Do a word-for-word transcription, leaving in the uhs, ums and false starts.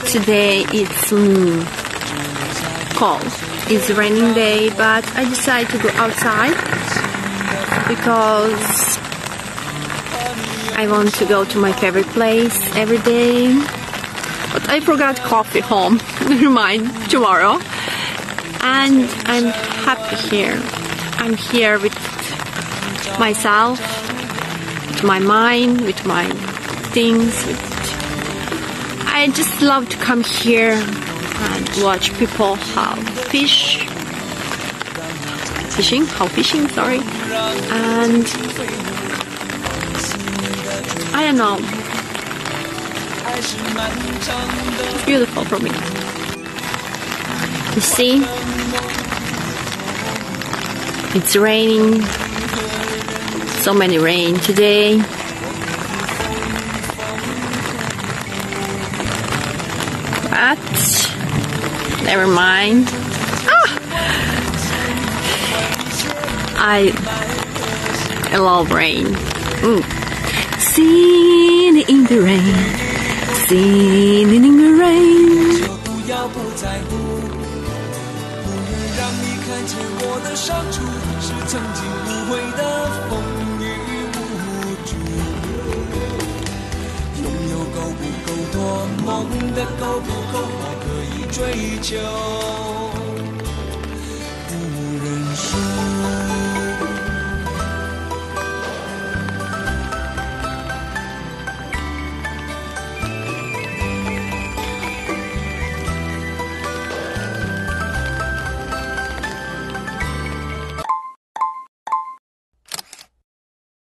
Today it's mm, cold. It's a raining day, but I decided to go outside because I want to go to my favorite place every day. But I forgot coffee home. Never mind, tomorrow. And I'm happy here. I'm here with myself, with my mind, with my things. With I just love to come here and watch people how fish, fishing, how fishing, sorry. And I don't know, it's beautiful for me. You see, it's raining, so many rain today. But never mind. Ah! I I love rain. Mm. Singing in the rain, singing in the rain. 梦的够不够好，可以追求。